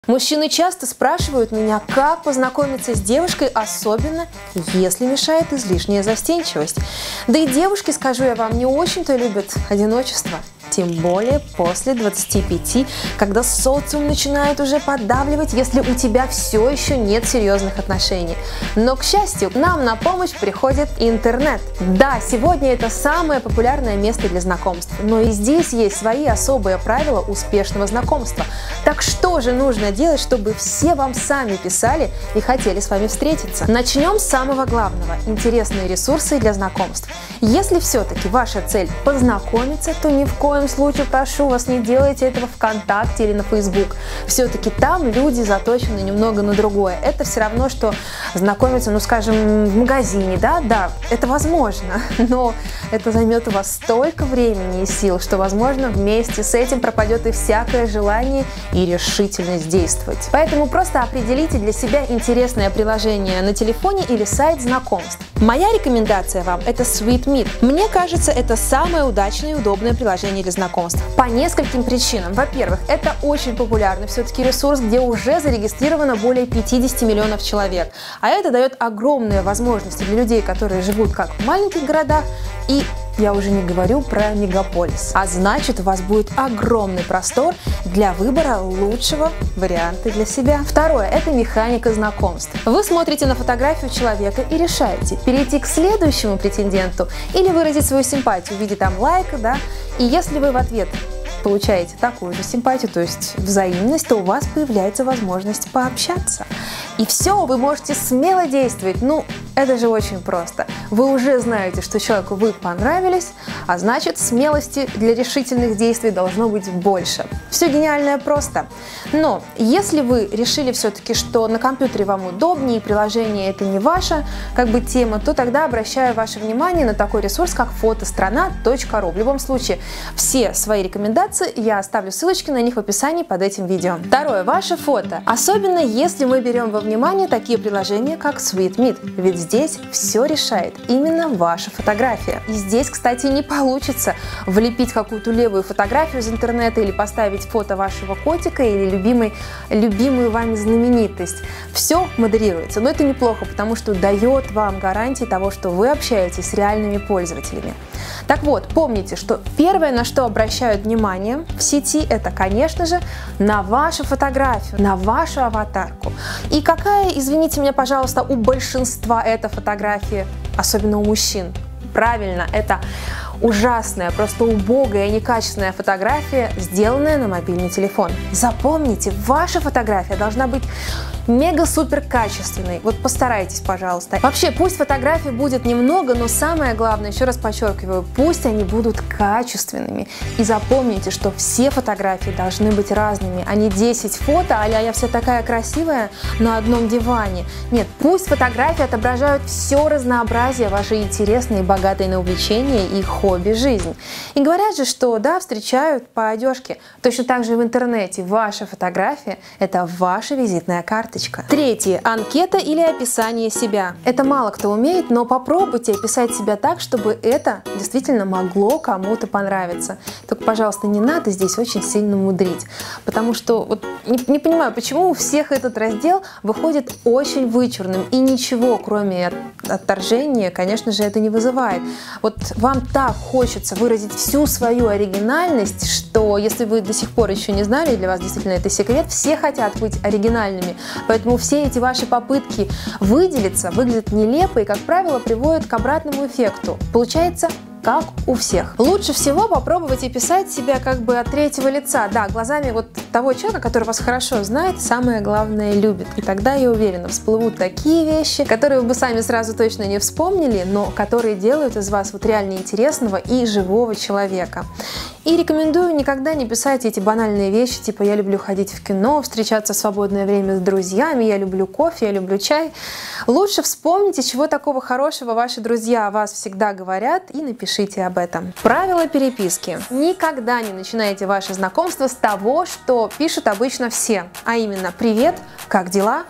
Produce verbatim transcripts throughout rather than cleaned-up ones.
Мужчины часто спрашивают меня, как познакомиться с девушкой, особенно если мешает излишняя застенчивость. Да и девушки, скажу я вам, не очень-то любят одиночество. Тем более после двадцати пяти, когда социум начинает уже поддавливать, если у тебя все еще нет серьезных отношений. Но, к счастью, нам на помощь приходит интернет. Да, сегодня это самое популярное место для знакомств, но и здесь есть свои особые правила успешного знакомства. Так что же нужно делать, чтобы все вам сами писали и хотели с вами встретиться? Начнем с самого главного – интересные ресурсы для знакомств. Если все-таки ваша цель познакомиться, то ни в коем случае прошу вас, не делайте этого ВКонтакте или на Facebook. Все-таки там люди заточены немного на другое. Это все равно, что знакомиться, ну скажем, в магазине, да, да, это возможно, но это займет у вас столько времени и сил, что, возможно, вместе с этим пропадет и всякое желание и решительность действовать. Поэтому просто определите для себя интересное приложение на телефоне или сайт знакомств. Моя рекомендация вам – это SweetMeet. Мне кажется, это самое удачное и удобное приложение для знакомств. По нескольким причинам. Во-первых, это очень популярный все-таки ресурс, где уже зарегистрировано более пятидесяти миллионов человек. А это дает огромные возможности для людей, которые живут как в маленьких городах, и я уже не говорю про мегаполис. А значит, у вас будет огромный простор для выбора лучшего варианта для себя. Второе – это механика знакомств. Вы смотрите на фотографию человека и решаете, перейти к следующему претенденту или выразить свою симпатию в виде там лайка, да, и если вы в ответ получаете такую же симпатию, то есть взаимность, то у вас появляется возможность пообщаться. И все, вы можете смело действовать. Ну, это же очень просто. Вы уже знаете, что человеку вы понравились, а значит, смелости для решительных действий должно быть больше. Все гениальное просто. Но если вы решили все-таки, что на компьютере вам удобнее, и приложение это не ваша как бы тема, то тогда обращаю ваше внимание на такой ресурс, как фотострана точка ру. В любом случае, все свои рекомендации я оставлю ссылочки на них в описании под этим видео. Второе. Ваше фото. Особенно если мы берем во внимание такие приложения, как SweetMeet. Ведь здесь все решает именно ваша фотография. И здесь, кстати, не получится влепить какую-то левую фотографию из интернета или поставить фото вашего котика или любимой, любимую вами знаменитость. Все модерируется. Но это неплохо, потому что дает вам гарантии того, что вы общаетесь с реальными пользователями. Так вот, помните, что первое, на что обращают внимание в сети, это, конечно же, на вашу фотографию, на вашу аватарку. И какая, извините меня, пожалуйста, у большинства эта фотография, особенно у мужчин? Правильно, это ужасная, просто убогая и некачественная фотография, сделанная на мобильный телефон. Запомните, ваша фотография должна быть мега-супер качественной. Вот постарайтесь, пожалуйста. Вообще, пусть фотографий будет немного, но самое главное, еще раз подчеркиваю, пусть они будут качественными. И запомните, что все фотографии должны быть разными, а не десять фото, а-ля я вся такая красивая на одном диване. Нет, пусть фотографии отображают все разнообразие вашей интересной и богатой на увлечения и хобби жизни. И говорят же, что да, встречают по одежке. Точно так же и в интернете. Ваша фотография – это ваша визитная карточка. Третье. Анкета или описание себя. Это мало кто умеет, но попробуйте описать себя так, чтобы это действительно могло кому-то понравиться. Только, пожалуйста, не надо здесь очень сильно мудрить, потому что вот не, не понимаю, почему у всех этот раздел выходит очень вычурным, и ничего, кроме от, отторжения, конечно же, это не вызывает. Вот вам так хочется выразить всю свою оригинальность, что если вы до сих пор еще не знали, для вас действительно это секрет, все хотят быть оригинальными. Поэтому все эти ваши попытки выделиться выглядят нелепо и, как правило, приводят к обратному эффекту. Получается, как у всех. Лучше всего попробовать описать себя как бы от третьего лица, да, глазами вот того человека, который вас хорошо знает, самое главное любит. И тогда, я уверена, всплывут такие вещи, которые вы бы сами сразу точно не вспомнили, но которые делают из вас вот реально интересного и живого человека. И рекомендую никогда не писать эти банальные вещи, типа «я люблю ходить в кино», «встречаться в свободное время с друзьями», «я люблю кофе», «я люблю чай». Лучше вспомните, чего такого хорошего ваши друзья о вас всегда говорят, и напишите об этом. Правила переписки. Никогда не начинайте ваше знакомство с того, что пишут обычно все, а именно «привет», «как дела?».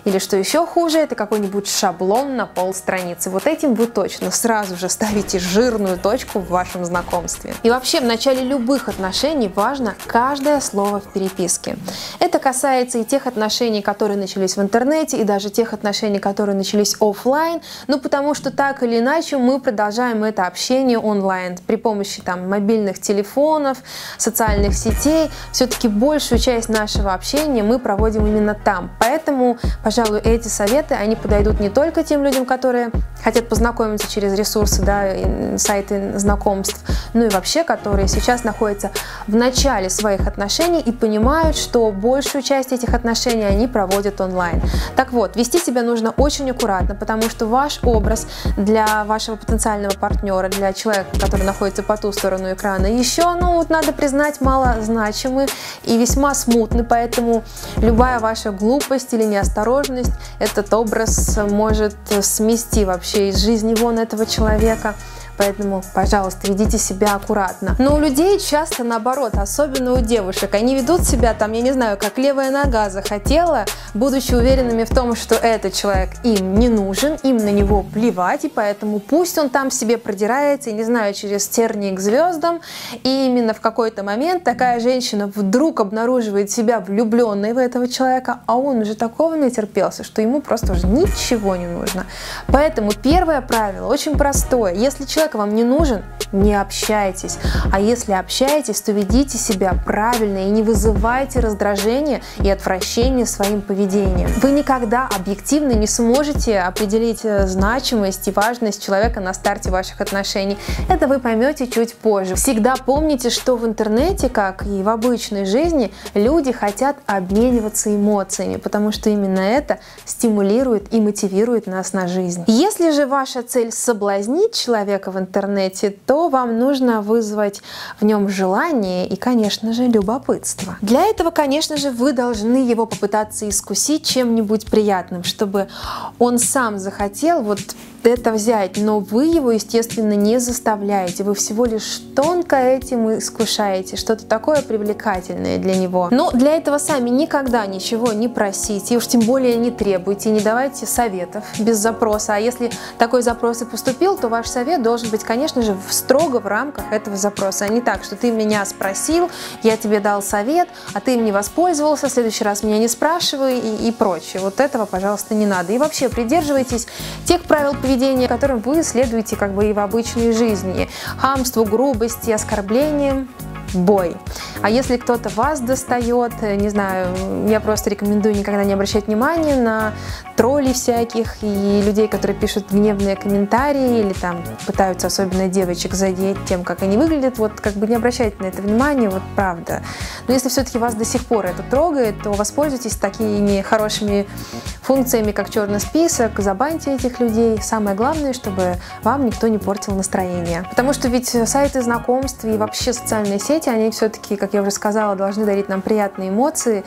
или, что еще хуже, это какой-нибудь шаблон на полстраницы. Вот этим вы точно сразу же ставите жирную точку в вашем знакомстве. И вообще в начале любых отношений важно каждое слово в переписке. Это касается и тех отношений, которые начались в интернете, и даже тех отношений, которые начались офлайн, ну потому что так или иначе мы продолжаем это общение онлайн при помощи там мобильных телефонов, социальных сетей. Все-таки большую часть нашего общения мы проводим именно там. Поэтому, пожалуй, эти советы, они подойдут не только тем людям, которые хотят познакомиться через ресурсы, да, сайты знакомств, но и вообще, которые сейчас находятся в начале своих отношений и понимают, что большую часть этих отношений они проводят онлайн. Так вот, вести себя нужно очень аккуратно, потому что ваш образ для вашего потенциального партнера, для человека, который находится по ту сторону экрана, еще, ну, надо признать, малозначимый и весьма смутный, поэтому любая ваша глупость или неосторожность этот образ может смести вообще из жизни вон этого человека. Поэтому, пожалуйста, ведите себя аккуратно. Но у людей часто наоборот, особенно у девушек. Они ведут себя там, я не знаю, как левая нога захотела, будучи уверенными в том, что этот человек им не нужен, им на него плевать, и поэтому пусть он там себе продирается, я не знаю, через тернии к звездам. И именно в какой-то момент такая женщина вдруг обнаруживает себя влюбленной в этого человека, а он уже такого натерпелся, что ему просто уже ничего не нужно. Поэтому первое правило очень простое. Если человек вам не нужен, не общайтесь. А если общаетесь, то ведите себя правильно и не вызывайте раздражения и отвращения своим поведением. Вы никогда объективно не сможете определить значимость и важность человека на старте ваших отношений. Это вы поймете чуть позже. Всегда помните, что в интернете, как и в обычной жизни, люди хотят обмениваться эмоциями, потому что именно это стимулирует и мотивирует нас на жизнь. Если же ваша цель соблазнить человека в интернете, то вам нужно вызвать в нем желание и, конечно же, любопытство. Для этого, конечно же, вы должны его попытаться искусить чем-нибудь приятным, чтобы он сам захотел вот это взять, но вы его, естественно, не заставляете, вы всего лишь тонко этим искушаете, что-то такое привлекательное для него. Но для этого сами никогда ничего не просите, и уж тем более не требуйте, не давайте советов без запроса. А если такой запрос и поступил, то ваш совет должен быть, конечно же, строго в рамках этого запроса, а не так, что ты меня спросил, я тебе дал совет, а ты им не воспользовался, в следующий раз меня не спрашивай и, и прочее. Вот этого, пожалуйста, не надо. И вообще придерживайтесь тех правил поведения, которым вы следуете как бы и в обычной жизни. Хамству, грубости, оскорблениям — бой. А если кто-то вас достает, не знаю, я просто рекомендую никогда не обращать внимания на троллей всяких и людей, которые пишут гневные комментарии или там пытаются особенно девочек задеть тем, как они выглядят. Вот как бы не обращайте на это внимания, вот правда. Но если все-таки вас до сих пор это трогает, то воспользуйтесь такими хорошими функциями, как черный список, забаньте этих людей. Самое главное, чтобы вам никто не портил настроение. Потому что ведь сайты знакомств и вообще социальные сети, они все-таки, как я уже сказала, должны дарить нам приятные эмоции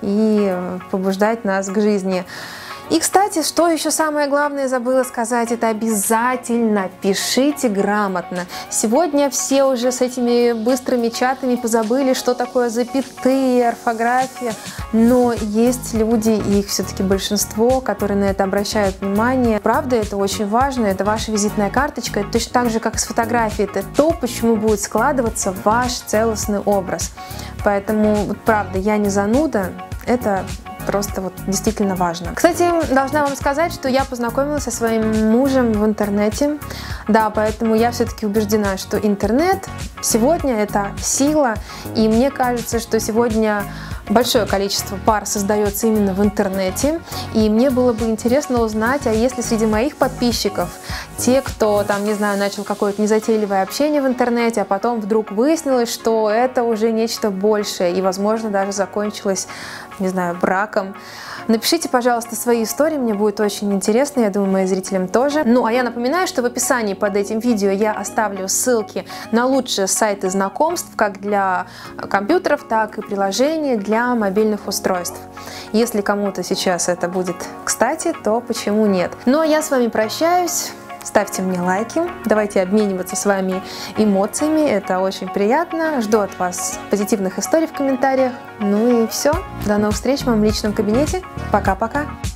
и побуждать нас к жизни. И, кстати, что еще самое главное забыла сказать, это обязательно пишите грамотно. Сегодня все уже с этими быстрыми чатами позабыли, что такое запятые, орфография, но есть люди, и их все-таки большинство, которые на это обращают внимание. Правда, это очень важно, это ваша визитная карточка, это точно так же, как с фотографией, это то, почему будет складываться ваш целостный образ. Поэтому, правда, я не зануда, это просто вот действительно важно. Кстати, должна вам сказать, что я познакомилась со своим мужем в интернете. Да, поэтому я все-таки убеждена, что интернет сегодня это сила. И мне кажется, что сегодня большое количество пар создается именно в интернете. И мне было бы интересно узнать, а если среди моих подписчиков те, кто там, не знаю, начал какое-то незатейливое общение в интернете, а потом вдруг выяснилось, что это уже нечто большее и, возможно, даже закончилось, не знаю, браком. Напишите, пожалуйста, свои истории, мне будет очень интересно, я думаю, моим зрителям тоже. Ну, а я напоминаю, что в описании под этим видео я оставлю ссылки на лучшие сайты знакомств, как для компьютеров, так и приложений для мобильных устройств. Если кому-то сейчас это будет кстати, то почему нет? Ну, а я с вами прощаюсь. Ставьте мне лайки, давайте обмениваться с вами эмоциями, это очень приятно. Жду от вас позитивных историй в комментариях. Ну и все, до новых встреч в моем личном кабинете. Пока-пока!